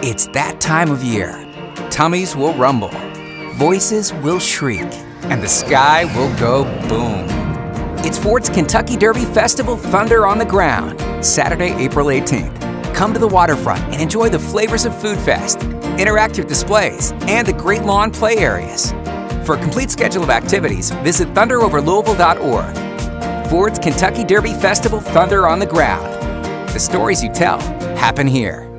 It's that time of year. Tummies will rumble, voices will shriek, and the sky will go boom. It's Ford's Kentucky Derby Festival Thunder on the Ground, Saturday, April 18th. Come to the waterfront and enjoy the flavors of Food Fest, interactive displays, and the great lawn play areas. For a complete schedule of activities, visit thunderoverlouisville.org. Ford's Kentucky Derby Festival Thunder on the Ground. The stories you tell happen here.